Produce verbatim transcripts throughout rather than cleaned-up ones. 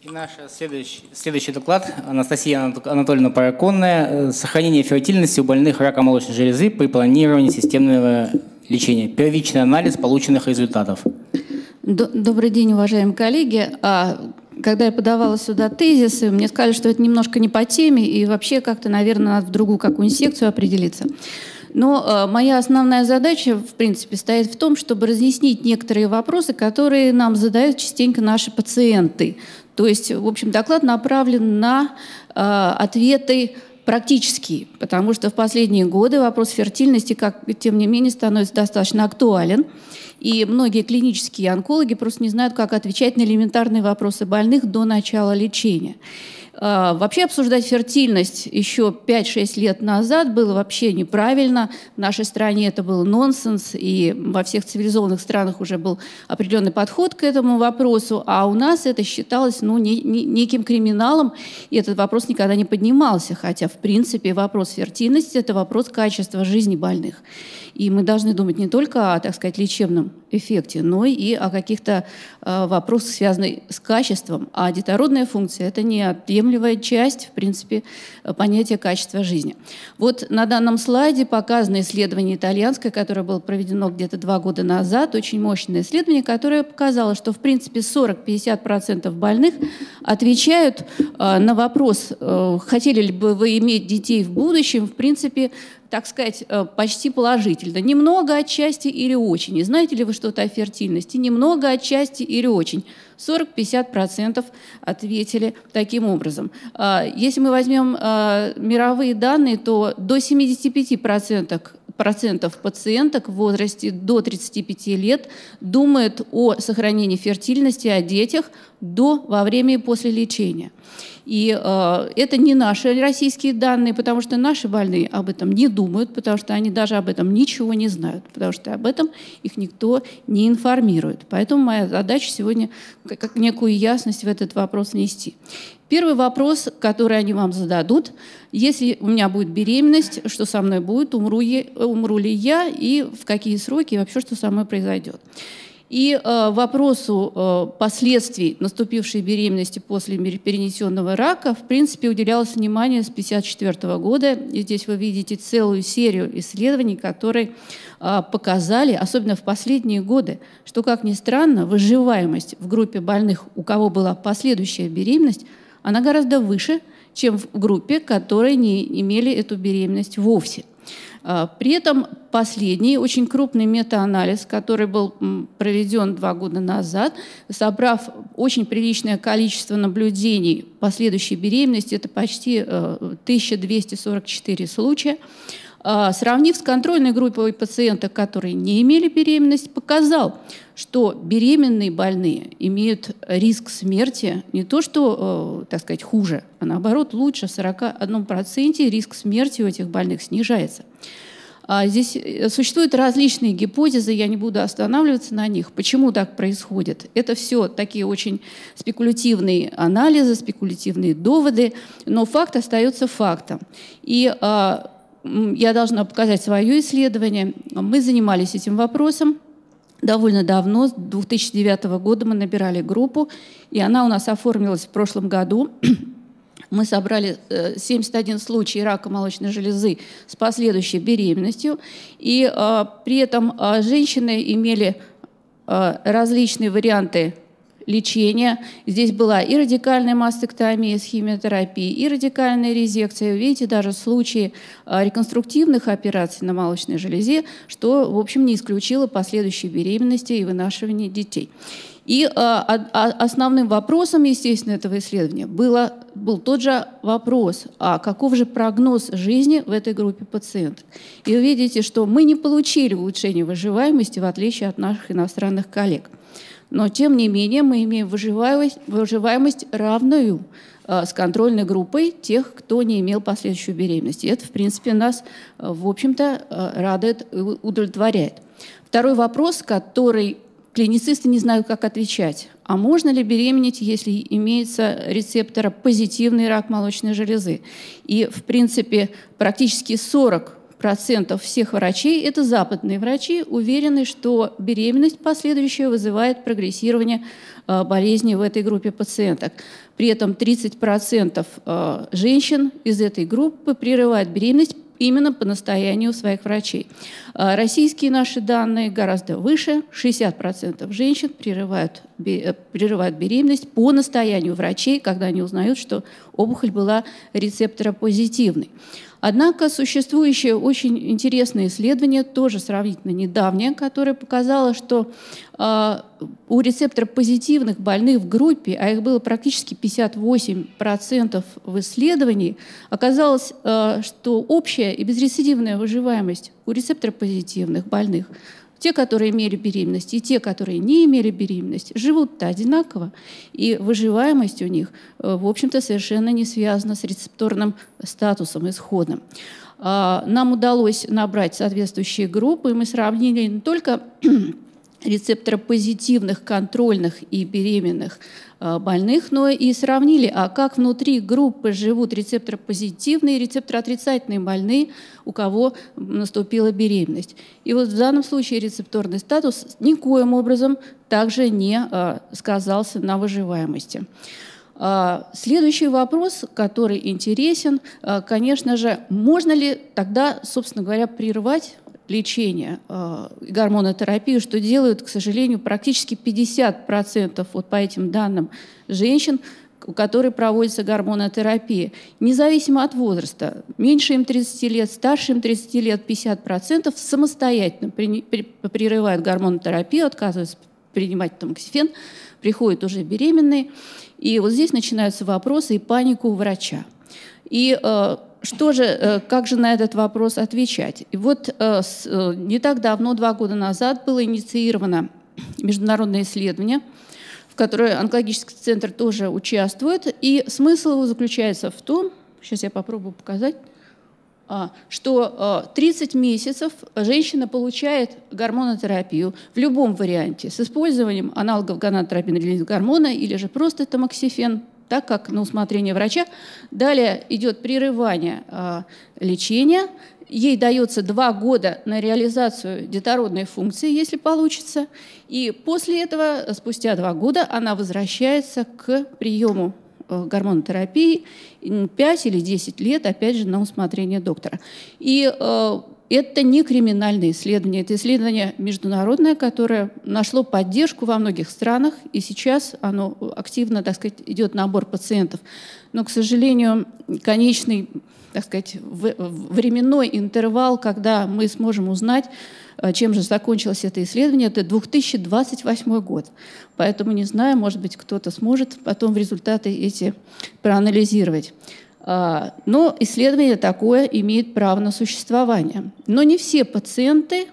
И наш следующий, следующий доклад. Анастасия Анатольевна Параконная. Сохранение фертильности у больных раком молочной железы при планировании системного лечения. Первичный анализ полученных результатов. Добрый день, уважаемые коллеги. Когда я подавала сюда тезисы, мне сказали, что это немножко не по теме, и вообще как-то, наверное, надо в другую какую-нибудь секцию определиться. Но э, моя основная задача, в принципе, стоит в том, чтобы разъяснить некоторые вопросы, которые нам задают частенько наши пациенты. То есть, в общем, доклад направлен на э, ответы практические, потому что в последние годы вопрос фертильности, как, тем не менее, становится достаточно актуален. И многие клинические онкологи просто не знают, как отвечать на элементарные вопросы больных до начала лечения. Вообще обсуждать фертильность еще пять-шесть лет назад было вообще неправильно. В нашей стране это был нонсенс, и во всех цивилизованных странах уже был определенный подход к этому вопросу, а у нас это считалось ну, не, не, неким криминалом, и этот вопрос никогда не поднимался, хотя, в принципе, вопрос фертильности – это вопрос качества жизни больных. И мы должны думать не только о, так сказать, лечебном эффекте, но и о каких-то э, вопросах, связанных с качеством. А детородная функция – это неотъемлемая часть, в принципе, понятия качества жизни. Вот на данном слайде показано исследование итальянское, которое было проведено где-то два года назад, очень мощное исследование, которое показало, что, в принципе, сорок-пятьдесят процентов больных отвечают э, на вопрос, э, хотели ли бы вы иметь детей в будущем, в принципе, так сказать, почти положительно. Немного отчасти или очень. И знаете ли вы что-то о фертильности? Немного отчасти или очень. сорок-пятьдесят процентов ответили таким образом. Если мы возьмем мировые данные, то до семидесяти пяти процентов процентов пациенток в возрасте до тридцати пяти лет думают о сохранении фертильности, о детях до, во время и после лечения. И э, это не наши российские данные, потому что наши больные об этом не думают, потому что они даже об этом ничего не знают, потому что об этом их никто не информирует. Поэтому моя задача сегодня как некую ясность в этот вопрос внести. Первый вопрос, который они вам зададут: если у меня будет беременность, что со мной будет, умру, я, умру ли я и в какие сроки, и вообще что со мной произойдет. И э, вопросу э, последствий наступившей беременности после перенесенного рака, в принципе, уделялось внимание с тысяча девятьсот пятьдесят четвёртого года. И здесь вы видите целую серию исследований, которые э, показали, особенно в последние годы, что, как ни странно, выживаемость в группе больных, у кого была последующая беременность, она гораздо выше, чем в группе, которые не имели эту беременность вовсе. При этом последний, очень крупный метаанализ, который был проведен два года назад, собрав очень приличное количество наблюдений последующей беременности, это почти тысяча двести сорок четыре случая, сравнив с контрольной группой пациентов, которые не имели беременность, показал, что беременные больные имеют риск смерти не то что, так сказать, хуже, а наоборот лучше. В сорока одном проценте риск смерти у этих больных снижается. Здесь существуют различные гипотезы, я не буду останавливаться на них. Почему так происходит? Это все такие очень спекулятивные анализы, спекулятивные доводы, но факт остается фактом. И я должна показать свое исследование. Мы занимались этим вопросом довольно давно, с две тысячи девятого года мы набирали группу, и она у нас оформилась в прошлом году. Мы собрали семьдесят один случай рака молочной железы с последующей беременностью, и э, при этом э, женщины имели э, различные варианты лечения. Здесь была и радикальная мастектомия с химиотерапией, и радикальная резекция. Видите, даже случаи реконструктивных операций на молочной железе, что, в общем, не исключило последующей беременности и вынашивания детей. И а, а, основным вопросом, естественно, этого исследования было, был тот же вопрос: а каков же прогноз жизни в этой группе пациентов? И вы видите, что мы не получили улучшения выживаемости, в отличие от наших иностранных коллег. Но, тем не менее, мы имеем выживаемость, выживаемость равную э, с контрольной группой тех, кто не имел последующую беременность. И это, в принципе, нас, э, в общем-то, э, радует и удовлетворяет. Второй вопрос, который клиницисты не знают, как отвечать. А можно ли беременеть, если имеется рецептора позитивный рак молочной железы? И, в принципе, практически сорок процентов всех врачей, это западные врачи, уверены, что беременность последующая вызывает прогрессирование болезни в этой группе пациенток. При этом тридцать процентов женщин из этой группы прерывают беременность именно по настоянию своих врачей. Российские наши данные гораздо выше. шестьдесят процентов женщин прерывают, прерывают беременность по настоянию врачей, когда они узнают, что опухоль была рецепторопозитивной. Однако существующее очень интересное исследование, тоже сравнительно недавнее, которое показало, что э, у рецепторопозитивных больных в группе, а их было практически пятьдесят восемь процентов в исследовании, оказалось, э, что общая и безрецидивная выживаемость у рецепторопозитивных больных, те, которые имели беременность, и те, которые не имели беременность, живут-то одинаково, и выживаемость у них, в общем-то, совершенно не связана с рецепторным статусом, исходом. Нам удалось набрать соответствующие группы, и мы сравнили не только рецепторопозитивных, контрольных и беременных больных, но и сравнили, а как внутри группы живут рецепторопозитивные и рецепторотрицательные больные, у кого наступила беременность. И вот в данном случае рецепторный статус никоим образом также не сказался на выживаемости. Следующий вопрос, который интересен, конечно же, можно ли тогда, собственно говоря, прервать лечение, гормонотерапию, что делают, к сожалению, практически пятьдесят процентов вот по этим данным женщин, у которых проводится гормонотерапия, независимо от возраста. Меньше им тридцати лет, старше им тридцати лет, пятьдесят процентов самостоятельно прерывают гормонотерапию, отказываются принимать тамоксифен, приходят уже беременные. И вот здесь начинаются вопросы и паника у врача. И что же, как же на этот вопрос отвечать? И вот не так давно, два года назад, было инициировано международное исследование, в которое онкологический центр тоже участвует. И смысл его заключается в том, сейчас я попробую показать, что тридцать месяцев женщина получает гормонотерапию в любом варианте с использованием аналогов гонаdoтерапии гормона или же просто тамоксифен, так как на усмотрение врача. Далее идет прерывание а, лечения. Ей дается два года на реализацию детородной функции, если получится. И после этого, спустя два года, она возвращается к приему гормонотерапии пять или десять лет, опять же, на усмотрение доктора. И э, это не криминальное исследование, это исследование международное, которое нашло поддержку во многих странах, и сейчас оно активно, так сказать, идет набор пациентов. Но, к сожалению, конечный, так сказать, временной интервал, когда мы сможем узнать, чем же закончилось это исследование, это две тысячи двадцать восьмой год. Поэтому не знаю, может быть, кто-то сможет потом результаты эти проанализировать. Но исследование такое имеет право на существование. Но не все пациенты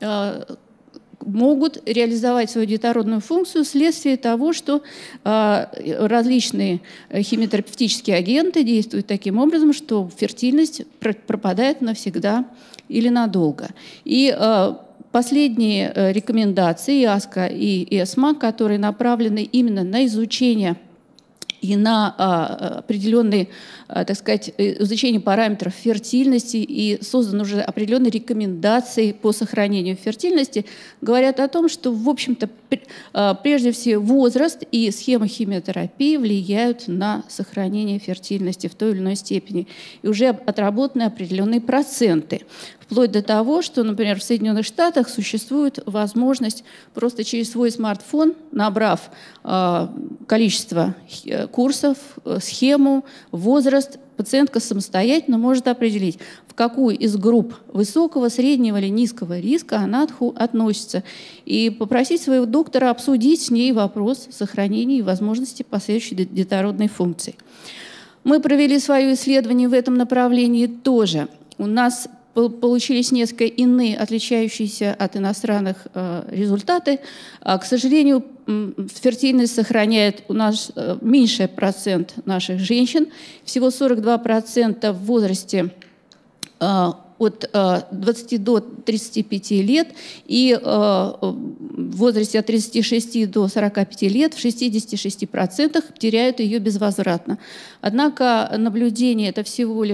могут реализовать свою детородную функцию вследствие того, что различные химиотерапевтические агенты действуют таким образом, что фертильность пропадает навсегда или надолго. И последние рекомендации ИАСКО и ЭСМО, которые направлены именно на изучение и на а, определенные, а, так сказать, изучение параметров фертильности, и созданы уже определенные рекомендации по сохранению фертильности, говорят о том, что, в общем-то, а, прежде всего возраст и схема химиотерапии влияют на сохранение фертильности в той или иной степени. И уже отработаны определенные проценты. Вплоть до того, что, например, в Соединенных Штатах существует возможность просто через свой смартфон, набрав э, количество курсов, схему, возраст, пациентка самостоятельно может определить, в какую из групп высокого, среднего или низкого риска она относится, и попросить своего доктора обсудить с ней вопрос сохранения и возможности последующей детородной функции. Мы провели свое исследование в этом направлении тоже. У нас получились несколько иные, отличающиеся от иностранных э, результаты. А, к сожалению, фертильность сохраняет у нас э, меньший процент наших женщин, всего сорок два процента в возрасте э, от э, двадцати до тридцати пяти лет и э, в возрасте от тридцати шести до сорока пяти лет в шестидесяти шести процентах теряют ее безвозвратно. Однако наблюдение это всего лишь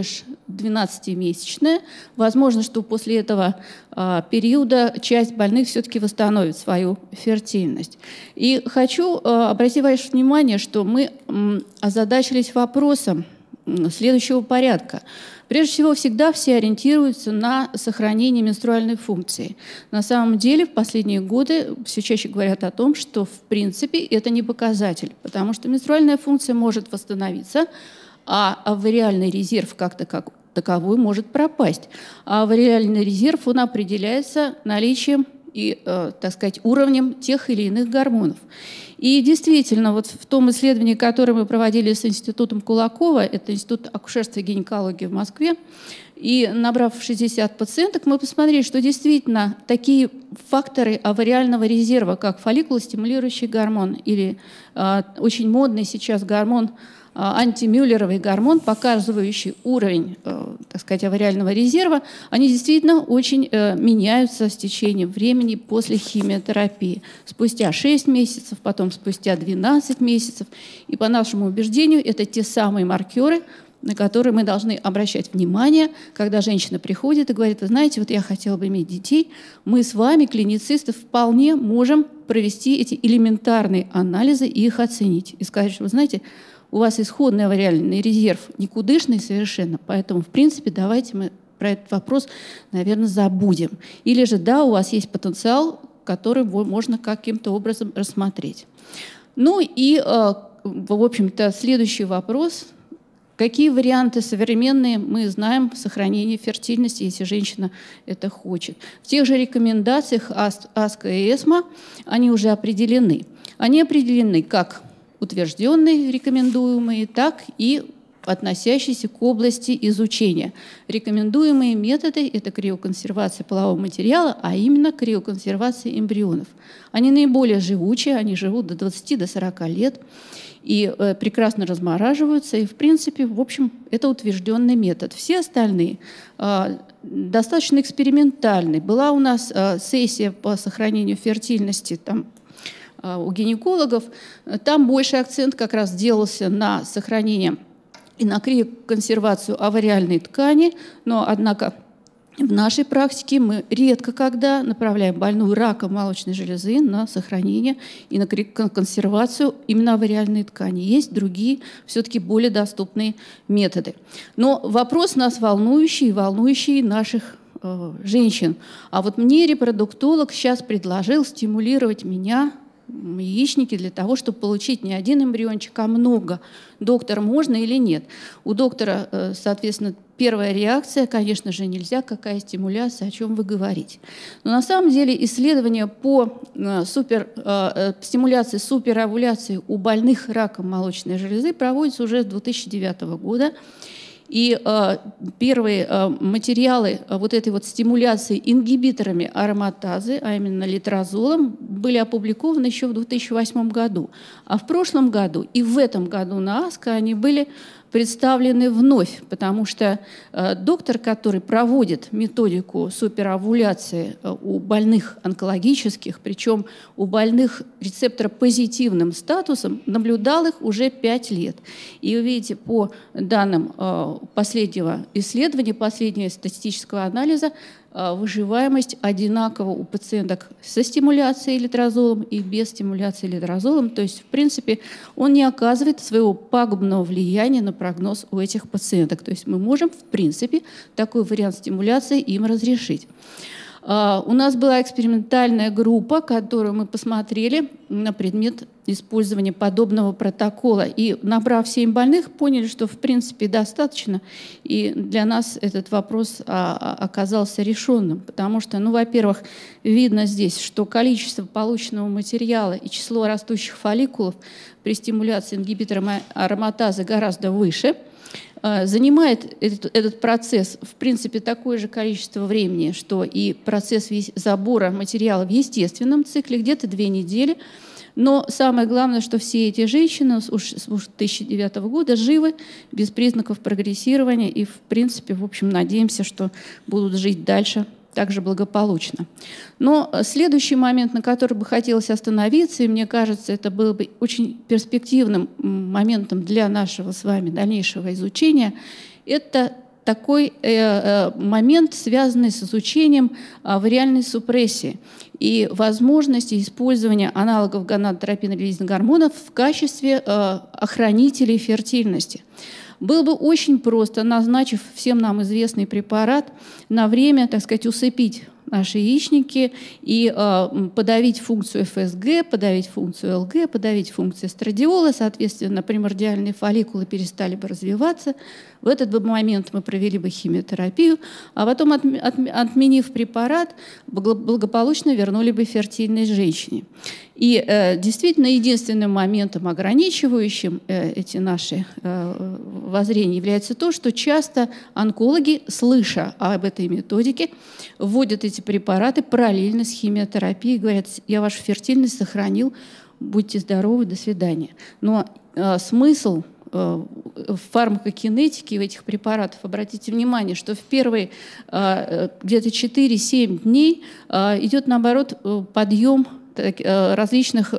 двенадцатимесячная. Возможно, что после этого а, периода часть больных все-таки восстановит свою фертильность. И хочу а, обратить ваше внимание, что мы м, озадачились вопросом м, следующего порядка. Прежде всего, всегда все ориентируются на сохранение менструальной функции. На самом деле, в последние годы все чаще говорят о том, что, в принципе, это не показатель, потому что менструальная функция может восстановиться, а авариальный резерв как-то как таковой может пропасть. А авариальный резерв, он определяется наличием и, э, так сказать, уровнем тех или иных гормонов. И действительно, вот в том исследовании, которое мы проводили с Институтом Кулакова, это Институт акушерства и гинекологии в Москве, и набрав шестьдесят пациенток, мы посмотрели, что действительно такие факторы авариального резерва, как фолликулостимулирующий гормон или э, очень модный сейчас гормон, антимюллеровый гормон, показывающий уровень, э, так сказать, авариального резерва, они действительно очень э, меняются с течением времени после химиотерапии. Спустя шесть месяцев, потом спустя двенадцать месяцев. И по нашему убеждению, это те самые маркеры, на которые мы должны обращать внимание, когда женщина приходит и говорит: вы знаете, вот я хотела бы иметь детей, мы с вами, клиницисты, вполне можем провести эти элементарные анализы и их оценить. И сказать, что, вы знаете, у вас исходный авариальный резерв никудышный совершенно, поэтому, в принципе, давайте мы про этот вопрос, наверное, забудем. Или же, да, у вас есть потенциал, который можно каким-то образом рассмотреть. Ну и, в общем-то, следующий вопрос. Какие варианты современные мы знаем сохранения фертильности, если женщина это хочет? В тех же рекомендациях АСКО и ЭСМО они уже определены. Они определены как утвержденные, рекомендуемые, так и относящиеся к области изучения. Рекомендуемые методы – это криоконсервация полового материала, а именно криоконсервация эмбрионов. Они наиболее живучие, они живут до двадцати до сорока лет и э, прекрасно размораживаются. И, в принципе, в общем, это утвержденный метод. Все остальные э, достаточно экспериментальны. Была у нас э, сессия по сохранению фертильности там, у гинекологов, там больше акцент как раз делался на сохранение и на криоконсервацию авариальной ткани, но, однако, в нашей практике мы редко когда направляем больную раком молочной железы на сохранение и на консервацию именно авариальной ткани. Есть другие, все-таки более доступные методы. Но вопрос нас волнующий, волнующий наших э, женщин. А вот мне репродуктолог сейчас предложил стимулировать меня яичники для того, чтобы получить не один эмбриончик, а много. Доктор, можно или нет? У доктора, соответственно, первая реакция, конечно же, нельзя, какая стимуляция, о чем вы говорите. Но на самом деле исследования по супер, стимуляции суперовуляции у больных раком молочной железы проводятся уже с две тысячи девятого года. И э, первые э, материалы э, вот этой вот стимуляции ингибиторами ароматазы, а именно литрозолом, были опубликованы еще в две тысячи восьмом году. А в прошлом году и в этом году на АСКО они были представлены вновь, потому что э, доктор, который проводит методику суперовуляции э, у больных онкологических, причем у больных рецепторопозитивным статусом, наблюдал их уже пять лет. И вы видите, по данным э, последнего исследования, последнего статистического анализа, выживаемость одинакова у пациенток со стимуляцией литрозолом и без стимуляции литрозолом. То есть, в принципе, он не оказывает своего пагубного влияния на прогноз у этих пациенток. То есть мы можем, в принципе, такой вариант стимуляции им разрешить. У нас была экспериментальная группа, которую мы посмотрели на предмет использования подобного протокола. И, набрав семь больных, поняли, что в принципе достаточно. И для нас этот вопрос оказался решенным. Потому что, ну, во-первых, видно здесь, что количество полученного материала и число растущих фолликулов при стимуляции ингибитором ароматазы гораздо выше. Занимает этот, этот процесс, в принципе, такое же количество времени, что и процесс забора материала в естественном цикле, где-то две недели. Но самое главное, что все эти женщины с две тысячи девятого года живы, без признаков прогрессирования, и, в принципе, в общем, надеемся, что будут жить дальше также благополучно. Но следующий момент, на который бы хотелось остановиться, и мне кажется, это было бы очень перспективным моментом для нашего с вами дальнейшего изучения, это такой момент, связанный с изучением вариальной супрессии и возможности использования аналогов гонадотропин-релизных гормонов в качестве охранителей фертильности. Было бы очень просто, назначив всем нам известный препарат, на время, так сказать, усыпить наши яичники и э, подавить функцию эф эс гэ, подавить функцию эл гэ, подавить функцию эстрадиола, соответственно, примордиальные фолликулы перестали бы развиваться. В этот бы момент мы провели бы химиотерапию, а потом, от, от, отменив препарат, благополучно вернули бы фертильность женщине. И э, действительно единственным моментом, ограничивающим э, эти наши э, воззрения, является то, что часто онкологи, слыша об этой методике, вводят эти препараты параллельно с химиотерапией, говорят: я вашу фертильность сохранил, будьте здоровы, до свидания. Но э, смысл э, в фармакокинетике в этих препаратов, обратите внимание, что в первые э, где-то четыре-семь дней э, идет, наоборот, подъем различных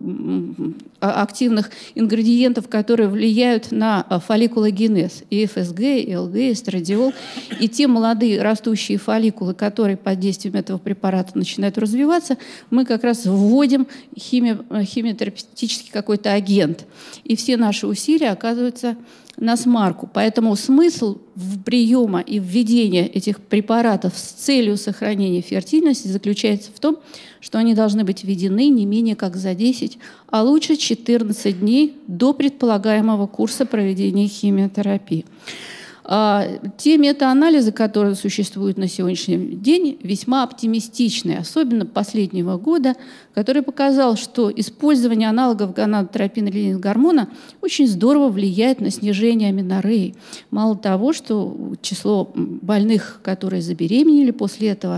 активных ингредиентов, которые влияют на фолликулогенез, и эф эс гэ, и эл гэ, и эстрадиол. И те молодые растущие фолликулы, которые под действием этого препарата начинают развиваться, мы как раз вводим хими, химиотерапевтический какой-то агент. И все наши усилия оказываются на смарку. Поэтому смысл в приема и введения этих препаратов с целью сохранения фертильности заключается в том, что они должны быть введены не менее как за десять, а лучше четырнадцать дней до предполагаемого курса проведения химиотерапии. Те метаанализы, которые существуют на сегодняшний день, весьма оптимистичны, особенно последнего года, который показал, что использование аналогов гонадотропин-релизного гормона очень здорово влияет на снижение аменореи. Мало того, что число больных, которые забеременели после этого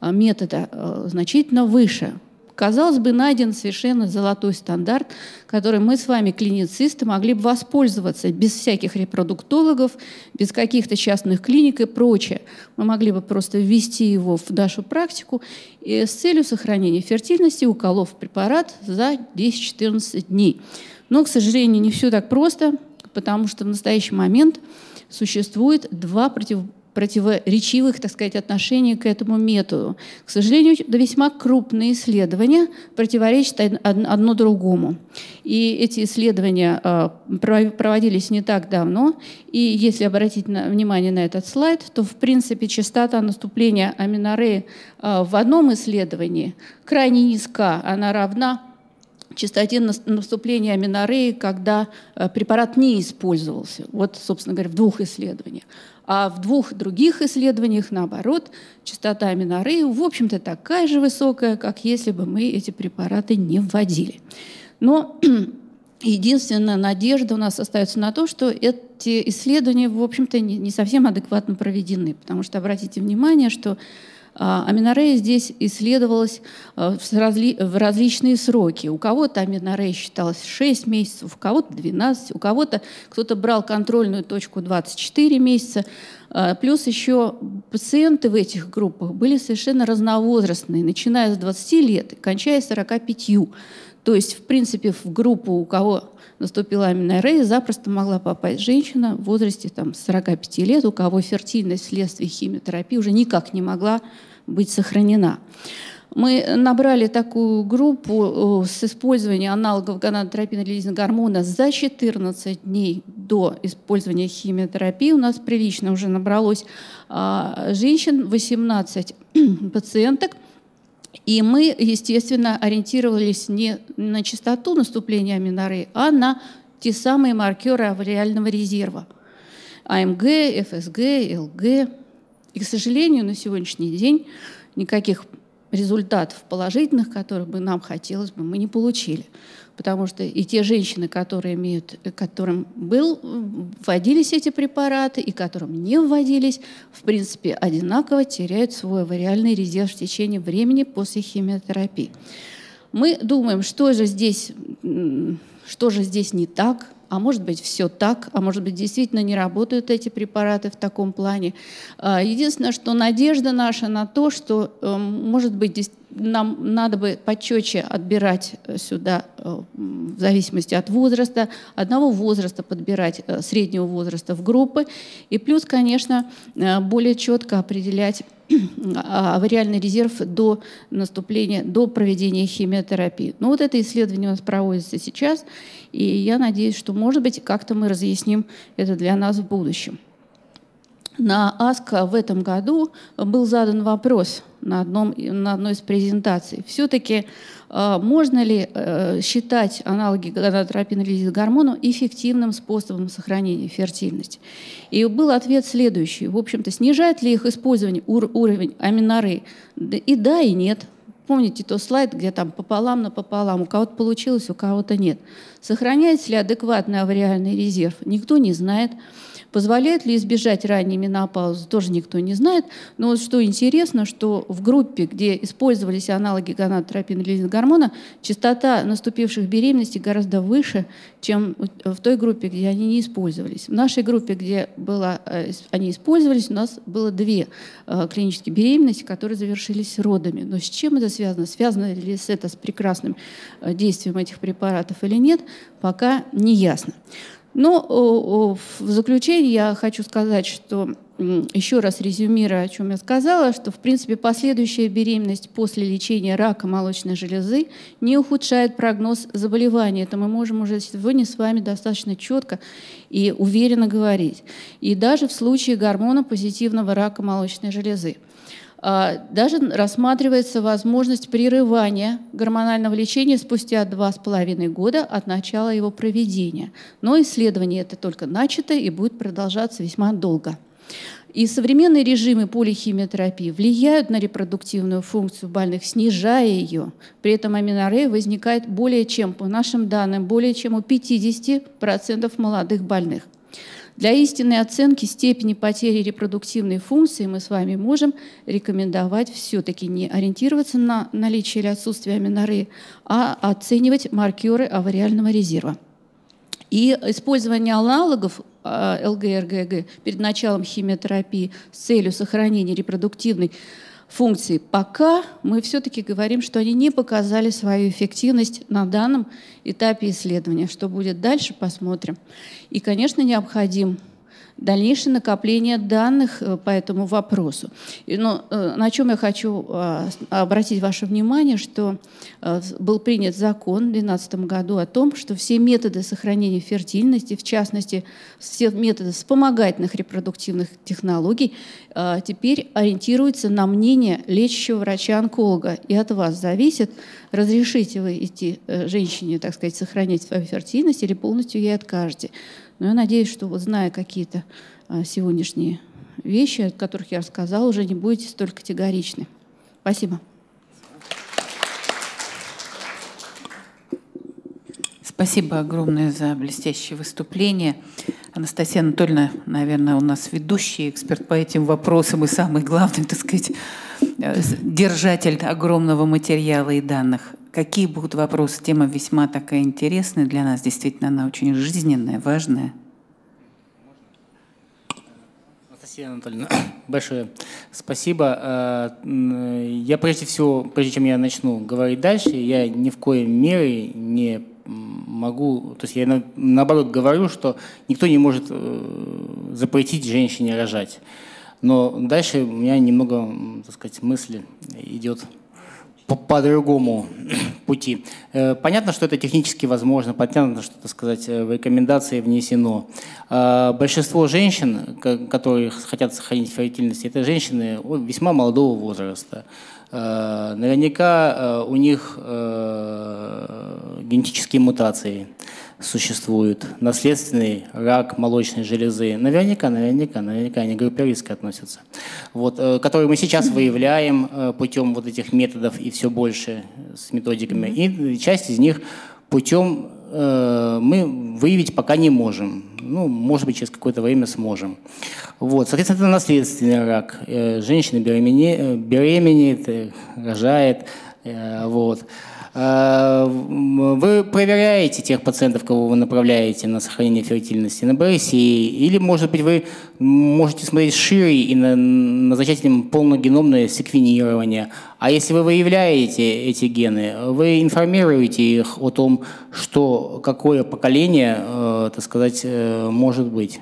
метода, значительно выше. Казалось бы, найден совершенно золотой стандарт, который мы с вами, клиницисты, могли бы воспользоваться без всяких репродуктологов, без каких-то частных клиник и прочее. Мы могли бы просто ввести его в нашу практику и с целью сохранения фертильности, уколов препарат за десять-четырнадцать дней. Но, к сожалению, не все так просто, потому что в настоящий момент существует два противоположных противоречивых, так сказать, отношений к этому методу. К сожалению, весьма крупные исследования противоречат одно другому. И эти исследования проводились не так давно. И если обратить внимание на этот слайд, то, в принципе, частота наступления аменореи в одном исследовании крайне низка. Она равна частоте наступления аменореи, когда препарат не использовался. Вот, собственно говоря, в двух исследованиях. А в двух других исследованиях, наоборот, частота аменореи, в общем-то, такая же высокая, как если бы мы эти препараты не вводили. Но единственная надежда у нас остается на то, что эти исследования, в общем-то, не совсем адекватно проведены. Потому что, обратите внимание, что аменорея здесь исследовалась в, разли... в различные сроки. У кого-то аменорея считалась шесть месяцев, у кого-то двенадцать, у кого-то кто-то брал контрольную точку двадцать четыре месяца. Плюс еще пациенты в этих группах были совершенно разновозрастные, начиная с двадцати лет и кончая сорока пятью. То есть, в принципе, в группу, у кого наступила аменорея, запросто могла попасть женщина в возрасте там, сорока пяти лет, у кого фертильность вследствие химиотерапии уже никак не могла быть сохранена. Мы набрали такую группу с использованием аналогов гонадотропин-релизного гормона за четырнадцать дней до использования химиотерапии. У нас прилично уже набралось женщин, восемнадцать пациенток. И мы, естественно, ориентировались не на частоту наступления аменореи, а на те самые маркеры авариального резерва. а эм гэ, эф эс гэ, эл гэ. И, к сожалению, на сегодняшний день никаких результатов положительных, которых бы нам хотелось бы, мы не получили. Потому что и те женщины, которые имеют, которым был, вводились эти препараты, и которым не вводились, в принципе, одинаково теряют свой авариальный резерв в течение времени после химиотерапии. Мы думаем, что же здесь, что же здесь не так, а может быть, все так, а может быть, действительно не работают эти препараты в таком плане. Единственное, что надежда наша на то, что, может быть, нам надо бы почетче отбирать сюда, в зависимости от возраста, одного возраста подбирать, среднего возраста в группы, и плюс, конечно, более четко определять авариальный резерв до наступления, до проведения химиотерапии. Ну вот это исследование у нас проводится сейчас, и я надеюсь, что, может быть, как-то мы разъясним это для нас в будущем. На АСКО в этом году был задан вопрос на, одном, на одной из презентаций. Все-таки э, можно ли э, считать аналоги гонадотропина гормона эффективным способом сохранения фертильности? И был ответ следующий. В общем-то, снижает ли их использование ур уровень аминоры? И да, и нет. Помните тот слайд, где там пополам на пополам, у кого-то получилось, у кого-то нет. Сохраняется ли адекватный авариальный резерв? Никто не знает. Позволяет ли избежать ранней менопаузы, тоже никто не знает. Но вот что интересно, что в группе, где использовались аналоги гонадотропина или гормона, частота наступивших беременностей гораздо выше, чем в той группе, где они не использовались. В нашей группе, где было, они использовались, у нас было две клинические беременности, которые завершились родами. Но с чем это связано? Связано ли это с прекрасным действием этих препаратов или нет, пока не ясно. Но в заключение я хочу сказать, что, еще раз резюмируя, о чем я сказала, что, в принципе, последующая беременность после лечения рака молочной железы не ухудшает прогноз заболевания. Это мы можем уже сегодня с вами достаточно четко и уверенно говорить. И даже в случае гормонопозитивного рака молочной железы. Даже рассматривается возможность прерывания гормонального лечения спустя два с половиной года от начала его проведения. Но исследование это только начато и будет продолжаться весьма долго. И современные режимы полихимиотерапии влияют на репродуктивную функцию больных, снижая ее. При этом аменорея возникает более чем, по нашим данным, более чем у пятидесяти процентов молодых больных. Для истинной оценки степени потери репродуктивной функции мы с вами можем рекомендовать все-таки не ориентироваться на наличие или отсутствие аменореи, а оценивать маркеры авариального резерва. И использование аналогов эл гэ эр гэ гэ перед началом химиотерапии с целью сохранения репродуктивной функции, пока мы все-таки говорим, что они не показали свою эффективность на данном этапе исследования. Что будет дальше, посмотрим. И, конечно, необходим дальнейшее накопление данных по этому вопросу. Но на чем я хочу обратить ваше внимание, что был принят закон в две тысячи двенадцатом году о том, что все методы сохранения фертильности, в частности, все методы вспомогательных репродуктивных технологий, теперь ориентируются на мнение лечащего врача-онколога. И от вас зависит, разрешите вы идти женщине, так сказать, сохранять свою фертильность или полностью ей откажете. Но я надеюсь, что, вот, зная какие-то а, сегодняшние вещи, о которых я рассказала, уже не будете столь категоричны. Спасибо. Спасибо огромное за блестящее выступление. Анастасия Анатольевна, наверное, у нас ведущий эксперт по этим вопросам и самый главный, так сказать, держатель огромного материала и данных. Какие будут вопросы? Тема весьма такая интересная для нас. Действительно, она очень жизненная, важная. Анастасия Анатольевна, большое спасибо. Я прежде всего, прежде чем я начну говорить дальше, я ни в коей мере не могу, то есть я наоборот говорю, что никто не может запретить женщине рожать. Но дальше у меня немного, так сказать, мысли идет по, по другому пути. Понятно, что это технически возможно, понятно, что, так сказать, в рекомендации внесено. Большинство женщин, которые хотят сохранить фертильность, это женщины весьма молодого возраста. Наверняка у них генетические мутации существуют, наследственный рак молочной железы. Наверняка, наверняка, наверняка они к группе риска относятся. Вот, которые мы сейчас выявляем путем вот этих методов и все больше с методиками. И часть из них путем э, мы выявить пока не можем. Ну, может быть, через какое-то время сможем. Вот, соответственно, это наследственный рак. Женщина беременеет, беременеет рожает. Вот. Вы проверяете тех пациентов, кого вы направляете на сохранение фертильности, на БРСИ, или, может быть, вы можете смотреть шире и назначать им полногеномное секвенирование. А если вы выявляете эти гены, вы информируете их о том, что какое поколение, э, так сказать, э, может быть.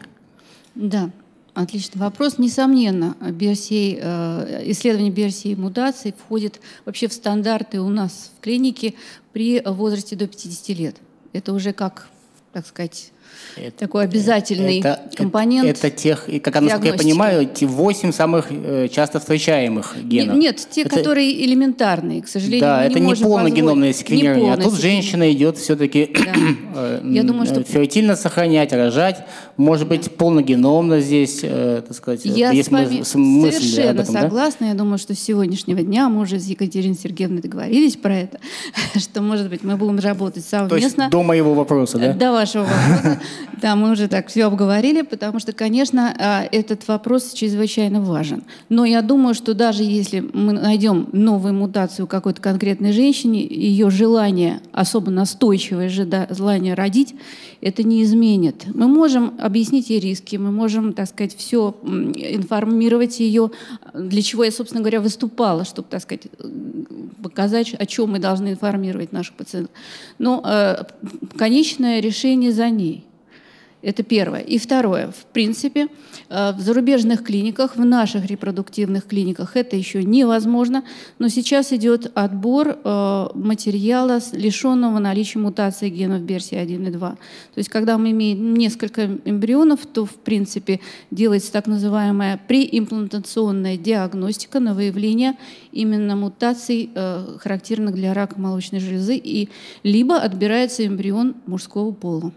Да, отличный вопрос. Несомненно, би ар си эй, э, исследование би ар си эй мутаций входит вообще в стандарты у нас в клинике при возрасте до пятидесяти лет. Это уже как, так сказать, это, такой обязательный это, компонент. Это, это тех, как, насколько я понимаю, те восемь самых э, часто встречаемых генов. Нет, нет те, это, которые элементарные, к сожалению, да, мы это не не полногеномное секвенирование, а тут женщина идет все-таки да. Я думаю, что фертильно сохранять, рожать, может быть, да. полногеномно здесь, э, так сказать, я есть с вами мысль совершенно об этом, согласна. Да? Я думаю, что с сегодняшнего дня мы уже с Екатериной Сергеевной договорились про это, что, может быть, мы будем работать совместно. То есть до моего вопроса, да? До вашего вопроса. Да, мы уже так все обговорили, потому что, конечно, этот вопрос чрезвычайно важен. Но я думаю, что даже если мы найдем новую мутацию у какой-то конкретной женщине, ее желание, особо настойчивое желание родить, это не изменит. Мы можем объяснить ей риски, мы можем, так сказать, все информировать ее, для чего я, собственно говоря, выступала, чтобы, так сказать, показать, о чем мы должны информировать наших пациентов. Но э, конечное решение за ней. Это первое. И второе. В принципе, в зарубежных клиниках, в наших репродуктивных клиниках это еще невозможно, но сейчас идет отбор материала, лишенного наличия мутации генов би ар си эй один и два. То есть, когда мы имеем несколько эмбрионов, то, в принципе, делается так называемая преимплантационная диагностика на выявление именно мутаций, характерных для рака молочной железы, и либо отбирается эмбрион мужского пола.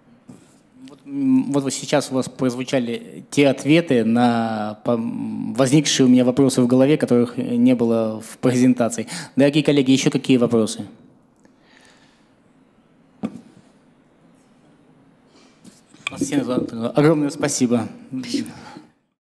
Вот сейчас у вас прозвучали те ответы на возникшие у меня вопросы в голове, которых не было в презентации. Дорогие коллеги, еще какие вопросы? Огромное спасибо.